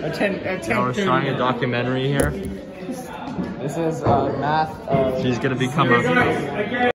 We're starting a documentary here. This is math. She's gonna become a